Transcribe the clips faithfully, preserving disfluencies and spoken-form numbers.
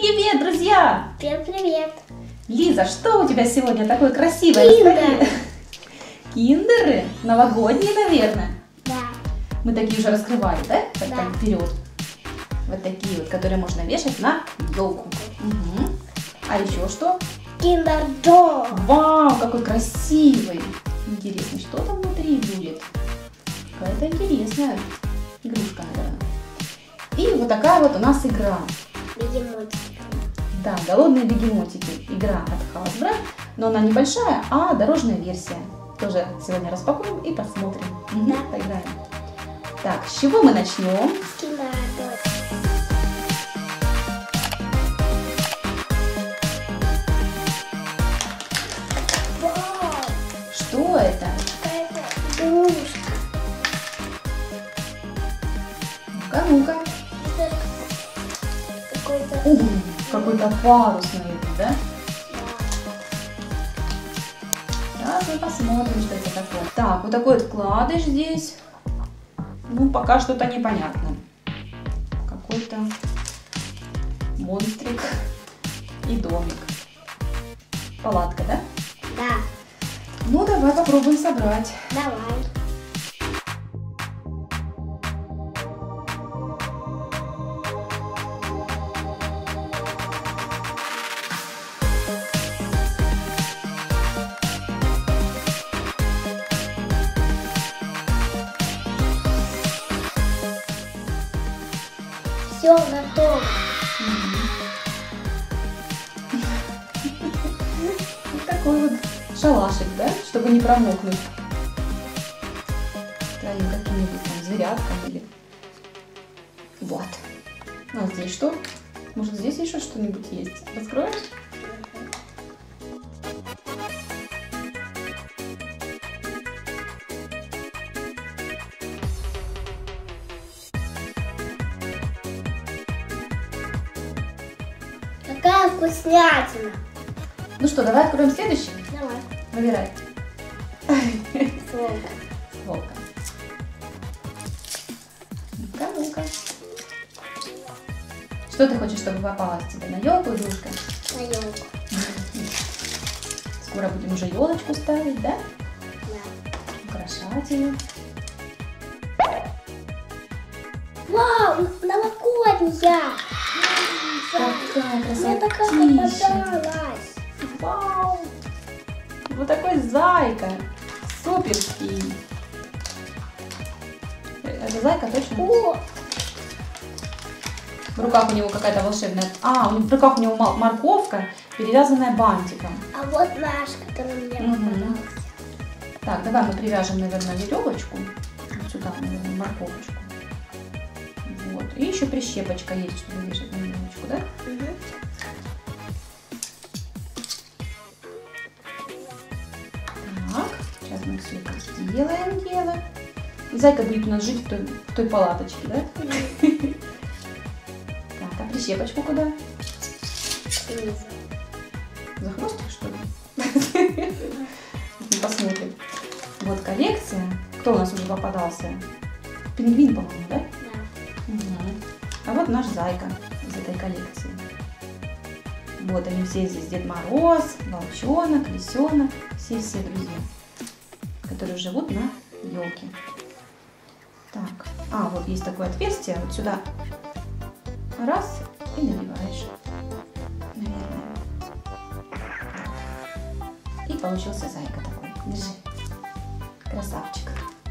Привет, друзья! Привет, привет! Лиза, что у тебя сегодня такое красивое? Киндеры! Киндеры? Новогодние, наверное? Да. Мы такие уже раскрывали, да? Так, Да. так, вперед. Вот такие вот, которые можно вешать на елку. Угу. А еще что? Киндер Джой! Вау, какой красивый! Интересно, что там внутри будет? Какая-то интересная игрушка, наверное. И вот такая вот у нас игра. Бегемотики. Да, голодные бегемотики. Игра от Hasbro, но она небольшая, а дорожная версия. Тоже сегодня распакуем и посмотрим. Угу, поиграем. Так, с чего мы начнем? С Киндер Джой. Вау! Что это? Какая-то игрушка. Ну-ка, ну-ка. Это какой-то... Угу, какой-то парус на этом, да? Сейчас мы посмотрим, что это такое. Так, вот такой вот вкладыш здесь. Ну, пока что-то непонятно. Какой-то монстрик и домик. Палатка, да? Да. Ну, давай попробуем собрать. Давай. Все готово. Вот такой вот шалашик, да? Чтобы не промокнуть. Твоим каким-нибудь там зверяткам или... Вот. А здесь что? Может, здесь еще что-нибудь есть? Раскроешь? Какая вкуснятина. Ну что, давай откроем следующий? Давай. Выбирай. Волк. Волка. Ну-ка, ну-ка. Что ты хочешь, чтобы попалось тебе на елку, игрушка? На елку. Скоро будем уже елочку ставить, да? Да. Украшать ее. Вау, новогодняя! Какая Мне такая красотища! попадалась. Вау! Вот такой зайка! Суперский! Это зайка точно? О, В руках у него какая-то волшебная... А, в руках у него ма- морковка, перевязанная бантиком. а вот наш, который мне Мгм. попадался. Так, давай мы привяжем, наверное, веревочку. Вот сюда, наверное, морковочку. Вот. И еще прищепочка есть, чтобы вешать на веревочку, да? Мгм. Так, сейчас мы все это сделаем дело. И зайка будет у нас жить в той, в той палаточке, да? Так, а прищепочку куда? Снизу. За хвостик, что ли? Мы посмотрим. Вот коллекция. Кто у нас уже попадался? Пингвин, по-моему, да? Да. Мгм. А вот наш зайка из этой коллекции. Вот они все здесь. Дед Мороз, Волчонок, Лисенок. Все-все друзья, которые живут на елке. Так, а вот есть такое отверстие. Вот сюда раз и набиваешь. Наверное. И получился зайка такой. Держи. Красавчик.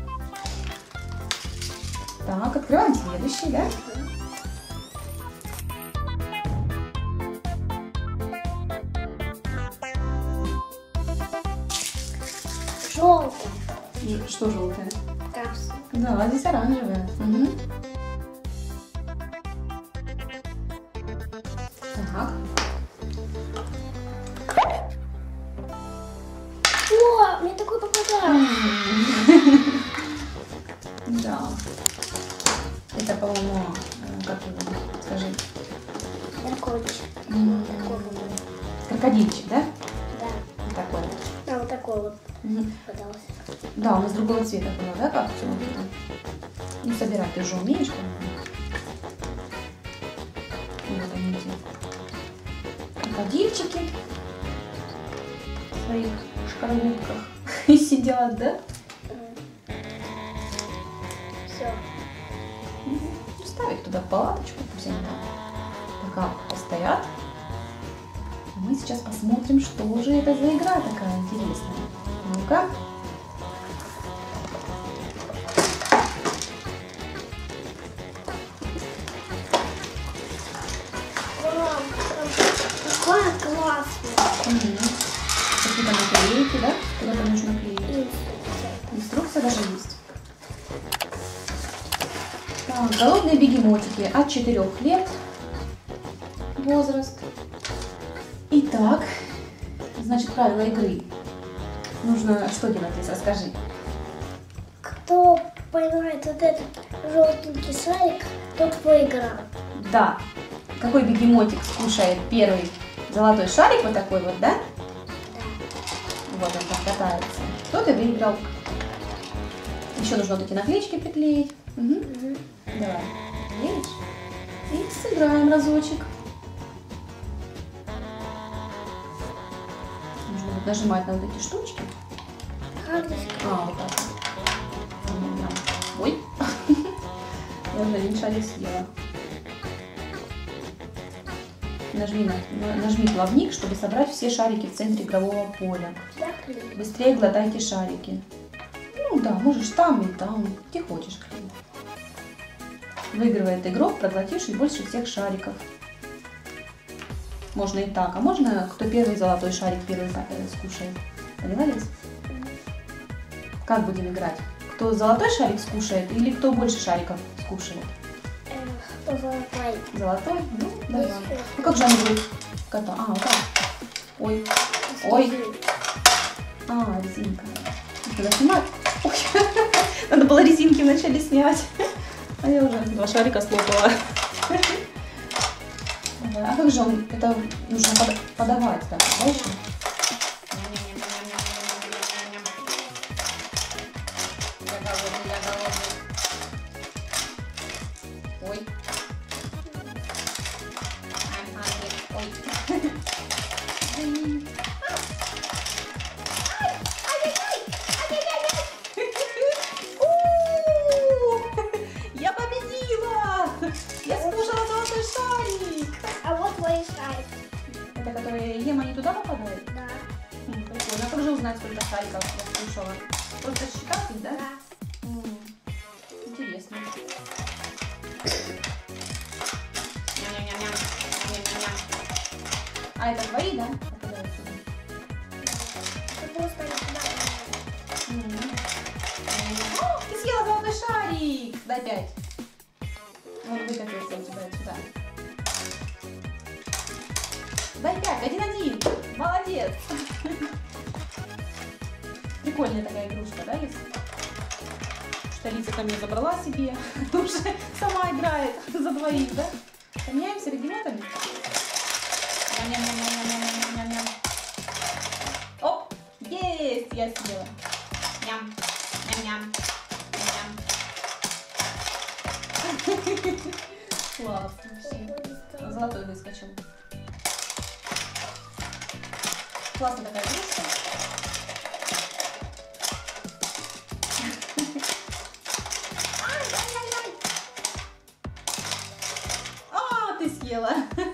Так, открываем следующий, да? Желтый. Ж- Что желтое? Капсула. Да, здесь оранжевое. Мгм. Так. О, мне такой попадался. Да. Это, по-моему, э, как его, скажи, Дракончик. м, Такой вот. крокодильчик, да? Да. Вот такой вот. А вот такой вот Мгм. попадался. Да, у нас другого цвета было, да, как все вот это? Ну, собирать ты уже умеешь, по-моему. Вот они эти крокодильчики в своих шкарлупках и сидят, да? Все. Ставить туда палаточку, пусть они там пока постоят. А мы сейчас посмотрим, что же это за игра такая интересная. Ну-ка. Какое классное. Угу. Какие-то наклейки, да? Куда-то нужно клеить. Инструкция. Инструкция даже есть. Так, голодные бегемотики от четырёх лет возраст. Итак, значит, правила игры. Нужно что делать, Лиз, расскажи. Кто поймает вот этот желтенький шарик, тот выиграл. Да. Какой бегемотик скушает первый золотой шарик, вот такой вот, да? Да. Вот он там катается. Тот и выиграл. Еще нужно вот эти наклеечки приклеить. Угу. Угу. Давай. Видишь? И сыграем разочек. Нужно вот нажимать на вот эти штучки. Как здесь? А, вот так. Ой. Я уже один шарик съела. Нажми, на, нажми плавник, чтобы собрать все шарики в центре игрового поля. Да, клей. Быстрее глотайте шарики. Ну да, можешь там и там, где хочешь клеить. Выигрывает игрок, проглотивший больше всех шариков. Можно и так, а можно, кто первый золотой шарик первый скушает. Поняла, Лиз? Как будем играть? Кто золотой шарик скушает или кто больше шариков скушает? Эх, кто золотой? Золотой? Ну, давай. Есть. Ну как же они будут? Кота. А, вот так. Ой. Ой. А, резинка. Надо снимать. Ой. Надо было резинки вначале снять. А я уже два шарика слопала. А как же он? Это нужно подавать, так, да, еще? Я голодный, я голодный. Ой. I'm hungry. Ой. Я победила! Я скушала золотой шарик! А вот твой шарик. Это который я ем, они туда попадают? Да. М, прикольно. А как же узнать, сколько шариков я скушала? Просто считать их, да? Да. М, Интересно. А это твои, да? Попадают сюда? Ты просто не туда. М. О, ты съела золотой шарик! Дай пять. Он выкатился у тебя сюда. Дай пять, один-один. Молодец. Прикольная такая игрушка, да, Лиз? Что Лиза ко мне забрала себе. Уже сама играет за двоих, да? Поменяемся регионами? Ням-ням-ням-ням-ням-ням-ням. Оп! Есть! Я съела. Ням. Ням-ням. Ням-ням. Классно вообще. Золотой выскочил. Классная такая игрушка. А, ты съела.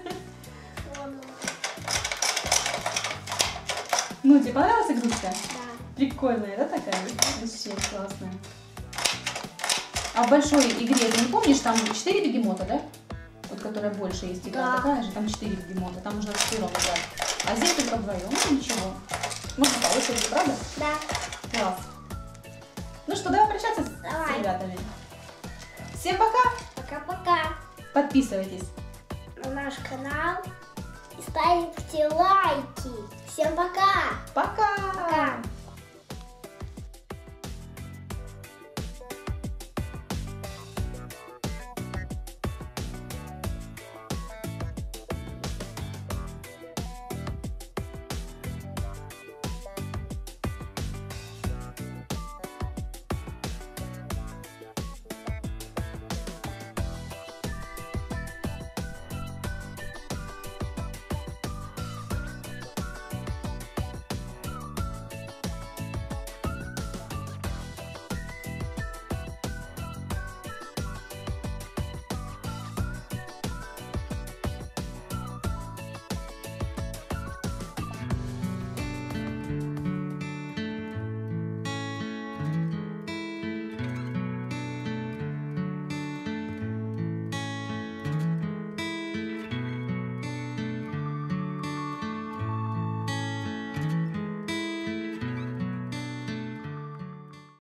Ну, тебе понравилась игрушка? Да. Прикольная, да, такая? Вообще классная. А в большой игре, ты не помнишь, там четыре бегемота, да? Вот которая больше есть игра, Да. такая же, там четыре бегемота, там можно четырем играть. А здесь только вдвоем, ну ничего. Можно по очереди, правда? Да. Класс. Ну что, давай прощаться с, Давай. с ребятами. Всем пока! Пока-пока. Подписывайтесь. На наш канал и ставьте лайки. Всем пока. Пока! Пока.